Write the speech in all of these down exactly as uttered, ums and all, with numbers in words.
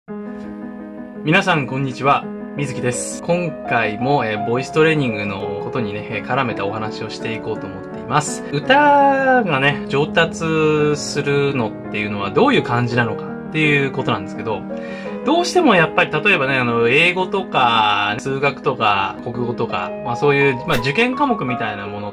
皆さんこんにちは、水木です。今回も、えー、ボイストレーニングのことにね、えー、絡めたお話をしていこうと思っています。歌がね、上達するのっていうのはどういう感じなのかっていうことなんですけど、どうしてもやっぱり例えばね、あの、英語とか、数学とか、国語とか、まあそういう、まあ受験科目みたいなものって、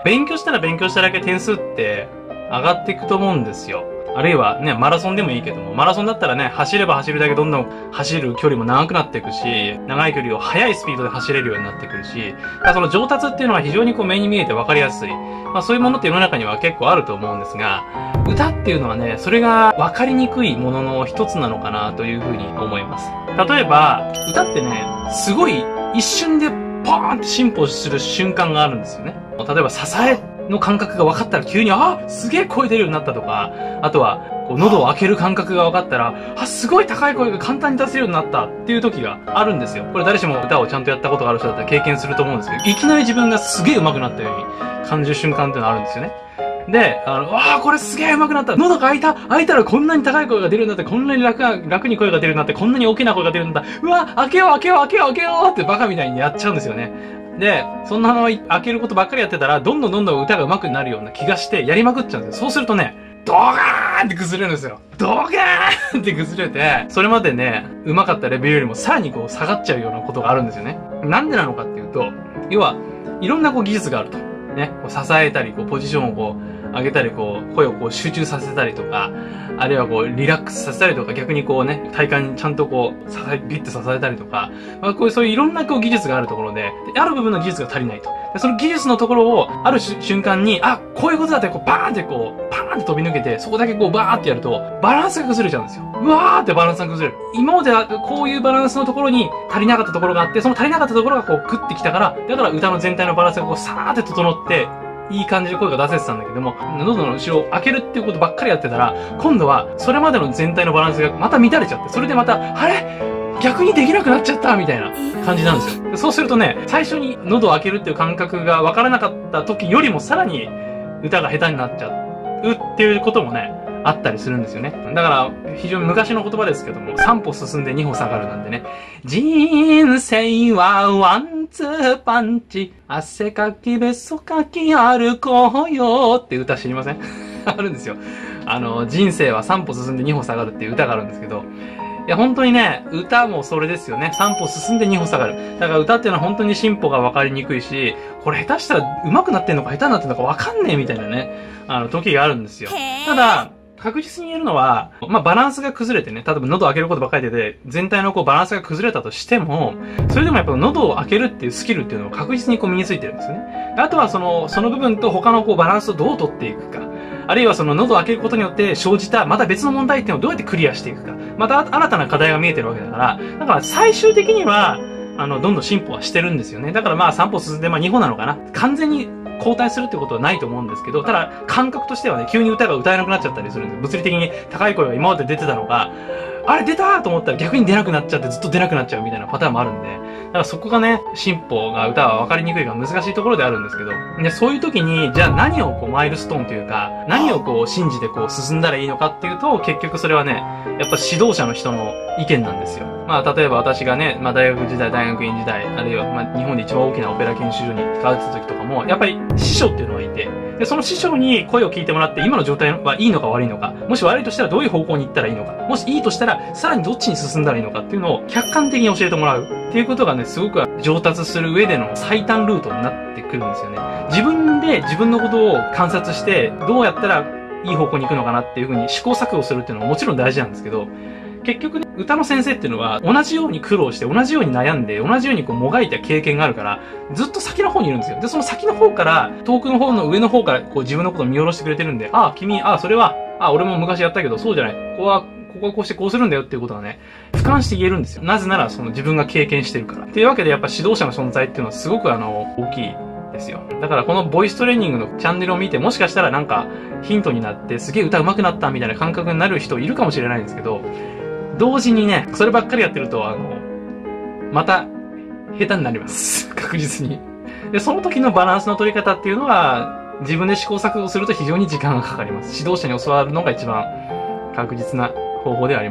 勉強したら勉強しただけ点数って上がっていくと思うんですよ。あるいはね、マラソンでもいいけども、マラソンだったらね、走れば走るだけどんどん走る距離も長くなっていくし、長い距離を速いスピードで走れるようになってくるし、だからその上達っていうのは非常にこう目に見えて分かりやすい。まあそういうものって世の中には結構あると思うんですが、歌っていうのはね、それが分かりにくいものの一つなのかなというふうに思います。例えば、歌ってね、すごい一瞬でポーンって進歩する瞬間があるんですよね。例えば支えの感覚が分かったら急に、あ、すげえ声出るようになったとか、あとは、こう喉を開ける感覚が分かったら、あ、すごい高い声が簡単に出せるようになったっていう時があるんですよ。これ誰しも歌をちゃんとやったことがある人だったら経験すると思うんですけど、いきなり自分がすげえ上手くなったように感じる瞬間っていうのがあるんですよね。で、あの、わあ、これすげえ上手くなった。喉が開いた開いたらこんなに高い声が出るんだって、こんなに楽な、楽に声が出るんだって、こんなに大きな声が出るんだ。うわ、開けよう開けよう開けよう開けようってバカみたいにやっちゃうんですよね。で、そんなの開けることばっかりやってたら、どんどんどんどん歌が上手くなるような気がして、やりまくっちゃうんですよ。そうするとね、ドガーンって崩れるんですよ。ドガーンって崩れて、それまでね、上手かったレベルよりもさらにこう下がっちゃうようなことがあるんですよね。なんでなのかっていうと、要は、いろんなこう技術があると。ね、こう支えたり、こうポジションをこう上げたり、こう声をこう集中させたりとか、あるいはこうリラックスさせたりとか、逆にこうね、体幹にちゃんとこう、支え、ビッて支えたりとか、まあこういうそういういろんなこう技術があるところで、である部分の技術が足りないと。でその技術のところを、ある瞬間に、あ、こういうことだってこうバーンってこう、パーンって飛び抜けて、そこだけこうバーってやると、バランスが崩れちゃうんですよ。うわーってバランスが崩れる。今まではこういうバランスのところに足りなかったところがあって、その足りなかったところがこう食ってきたから、だから歌の全体のバランスがこうさーって整って、いい感じで声が出せてたんだけども、喉の後ろを開けるっていうことばっかりやってたら、今度はそれまでの全体のバランスがまた乱れちゃって、それでまた、あれ逆にできなくなっちゃったみたいな感じなんですよ。そうするとね、最初に喉を開けるっていう感覚が分からなかった時よりもさらに歌が下手になっちゃうっていうこともね、あったりするんですよね。だから、非常に昔の言葉ですけども、三歩進んで二歩下がるなんでね、人生はワンツーパンチ、汗かきべそかき歩こうよって歌知りませんあるんですよ。あの、人生は三歩進んで二歩下がるっていう歌があるんですけど、いや、本当にね、歌もそれですよね。三歩進んで二歩下がる。だから歌っていうのは本当に進歩が分かりにくいし、これ下手したら上手くなってんのか下手になってんのか分かんねえみたいなね、あの、時があるんですよ。ただ、確実に言えるのは、まあ、バランスが崩れてね、例えば喉を開けることばっかりで、全体のこうバランスが崩れたとしても、それでもやっぱ喉を開けるっていうスキルっていうのを確実にこう身についてるんですよね。あとはその、その部分と他のこうバランスをどう取っていくか。あるいはその喉を開けることによって生じたまた別の問題っていうのをどうやってクリアしていくか。また新たな課題が見えてるわけだから、だから最終的には、あの、どんどん進歩はしてるんですよね。だからまあさん歩進んでまあに歩なのかな。完全に後退するってことはないと思うんですけど、ただ感覚としてはね、急に歌が歌えなくなっちゃったりするんです。物理的に高い声が今まで出てたのが、あれ出たーと思ったら逆に出なくなっちゃってずっと出なくなっちゃうみたいなパターンもあるんで、だからそこがね、進歩が歌は分かりにくいが難しいところであるんですけど、で、そういう時に、じゃあ何をこうマイルストーンというか、何をこう信じてこう進んだらいいのかっていうと、結局それはね、やっぱ指導者の人の意見なんですよ。まあ例えば私がね、まあ大学時代、大学院時代、あるいはまあ日本で一番大きなオペラ研修所に通ってた時とかも、やっぱり師匠っていうのがいて、で、その師匠に声を聞いてもらって、今の状態はいいのか悪いのか、もし悪いとしたらどういう方向に行ったらいいのか、もしいいとしたらさらにどっちに進んだらいいのかっていうのを客観的に教えてもらうっていうことがね、すごく上達する上での最短ルートになってくるんですよね。自分で自分のことを観察して、どうやったらいい方向に行くのかなっていうふうに試行錯誤するっていうのももちろん大事なんですけど、結局ね、歌の先生っていうのは同じように苦労して、同じように悩んで、同じようにこうもがいた経験があるから、ずっと先の方にいるんですよ。で、その先の方から、遠くの方の上の方からこう自分のことを見下ろしてくれてるんで、ああ、君、ああ、それは、ああ、俺も昔やったけど、そうじゃない。ここは、ここはこうしてこうするんだよっていうことがね、俯瞰して言えるんですよ。なぜなら、その自分が経験してるから。っていうわけで、やっぱ指導者の存在っていうのはすごくあの、大きいですよ。だからこのボイストレーニングのチャンネルを見て、もしかしたらなんかヒントになって、すげえ歌上手くなったみたいな感覚になる人いるかもしれないんですけど、同時にね、そればっかりやってると、あの、また、下手になります。確実に。で、その時のバランスの取り方っていうのは、自分で試行錯誤すると非常に時間がかかります。指導者に教わるのが一番確実な方法ではありますね。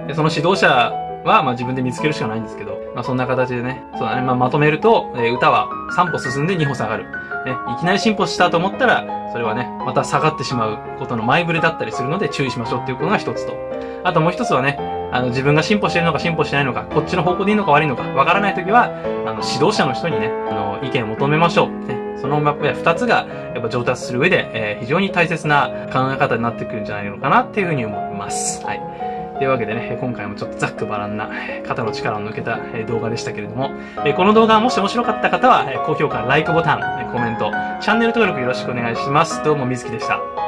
でその指導者は、まあ自分で見つけるしかないんですけど、まあそんな形でね、そうだね、まあまとめると、えー、歌はさん歩進んでに歩下がる。ね、いきなり進歩したと思ったら、それはね、また下がってしまうことの前触れだったりするので注意しましょうっていうことが一つと。あともう一つはね、あの自分が進歩しているのか進歩してないのか、こっちの方向でいいのか悪いのか、わからないときは、あの指導者の人にね、あの意見を求めましょう。ね、その二つが、やっぱ上達する上で、えー、非常に大切な考え方になってくるんじゃないのかなっていうふうに思います。はい。というわけでね、今回もちょっとざっくばらんな肩の力を抜けた動画でしたけれども、この動画がもし面白かった方は、高評価、ライクボタン、コメント、チャンネル登録よろしくお願いします。どうもみずきでした。